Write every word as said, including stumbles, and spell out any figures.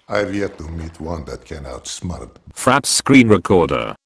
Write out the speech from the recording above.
I've yet to meet one that can outsmart. Fraps screen recorder.